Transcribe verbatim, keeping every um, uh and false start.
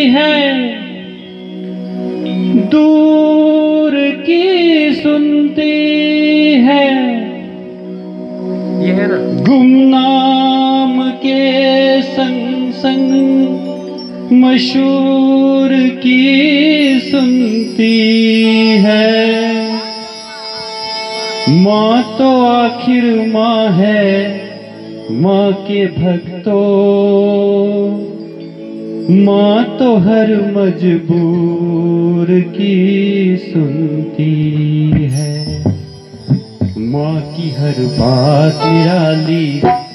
है, दूर की सुनती है। ये है ना, गुमनाम के संग संग मशहूर की सुनती है। माँ तो आखिर माँ है, माँ के भक्तों, माँ तो हर मजबूर की सुनती है। माँ की हर बात निराली